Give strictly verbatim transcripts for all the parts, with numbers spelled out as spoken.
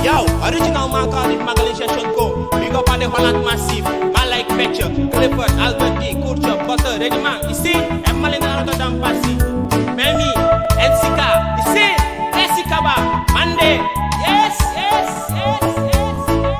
Yo, original man called it Magalhaes should go. Big up on the Holland Massive. Man like Betcher, Clifford, Albert D, Kurtchop, Butter, Ready Man. You see, I'm Malina Rotterdam Passy. Memi, Ensika. You see, Ensika ba, Monday. Yes, yes, yes, yes,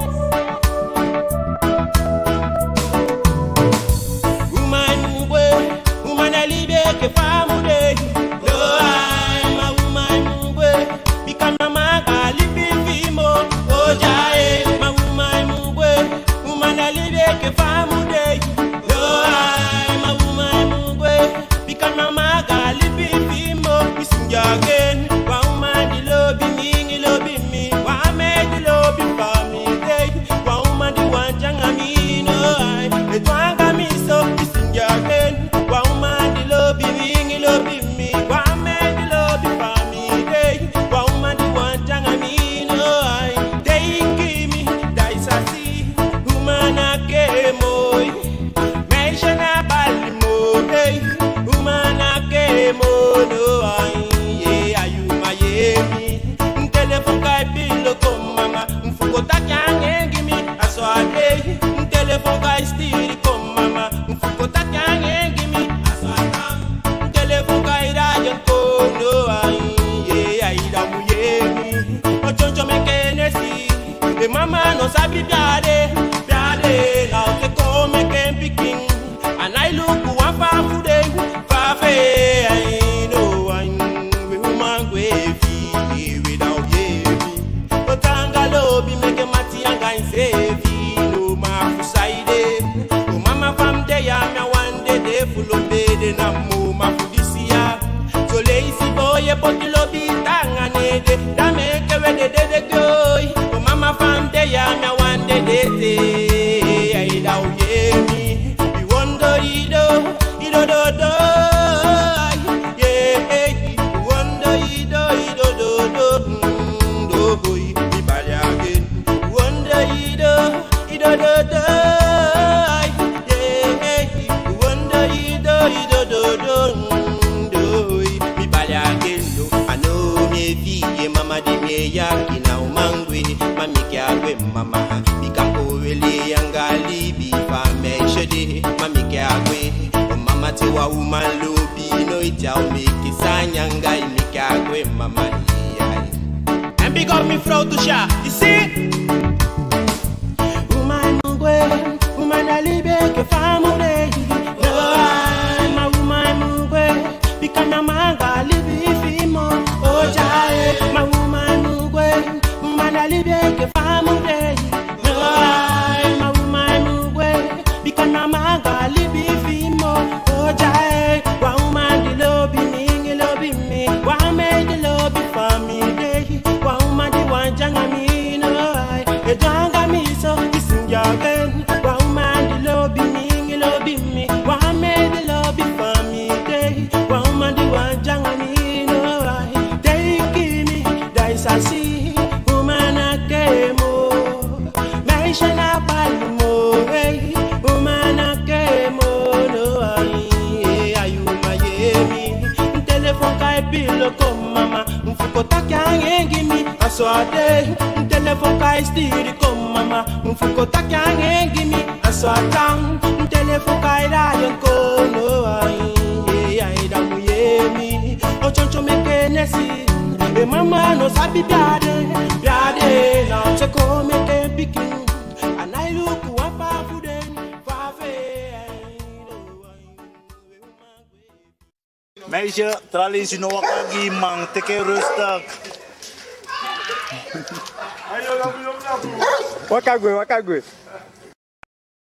yes. Woman, mugwe, woman alibe ke famude. No, I'm a woman mugwe, become a maga libi fimo. Oh, jae, my woman mugwe, woman alibe ke famude. No, I'm a woman mugwe, become a maga libi fimo. Missing again, woman the lobby me, lobby me. Woman the lobby for me, day. Woman the one janga me, no I. The twanga me so missing again. Woman the lobby me, lobby me. Woman the lobby for me, day. Woman the one janga me, no I. They give me dice I see. Woman a kemo, me shana balimo, day. Woman a kemo, no I. Telephone guy still come mama, mfuko takange give me aswata. Telephone guy rajon ko no ai, yeah I da muyemi. Ojonjo mekenesi, e mama no sabi biade, biade. Now they come make picking, and I look one far food, far fe. I know I we woman we fi without yemi. Otanga lobi make mati anga insevi. Na muma fudisia so lazy boy e potilo bitanga nede da make we de de go o mama fam de ya me one de de ai da o yemi we wonder ido ido do do yeah we wonder ido ido do do do boy mi bali again wonder ido ido do do mama di me yaki na umangwe mami kyagwe mama bikampo wele yangali bi fa me shede mami kyagwe o mama te wa woman lobi no ita o me kisanya ngai mi kyagwe mama yai and big up me flow to sha you see woman ngwe woman alibe ke famule no my woman ngwe bikana manga libi fimo oh jae my woman mugwe woman alibe ke famule no my woman mugwe bikana manga libi fimo oh jae wa woman di lobby me lobby me wa me di lobby for me day wa woman di one janga me no I e janga me so listen again wa woman di lobby me lobby me wa me di lobby for me day wa woman di one janga me no I I see woman a kemo, me shana balmo, hey, woman a kemo, no I, ayu mayemi. Telephone kai bilo kom mama, mfuko takange gimi, aso ade. Telephone kai still kom mama, mfuko takange gimi, aso atang. Telephone kai rayon ko, no I, I da muyemi. Ochoncho mekenesi. E mama no sabi biade, biade. Now check home make picking, and I look one far food far Meisje, tralies je nog wat man, teke rustig. Wakagwe, wakagwe.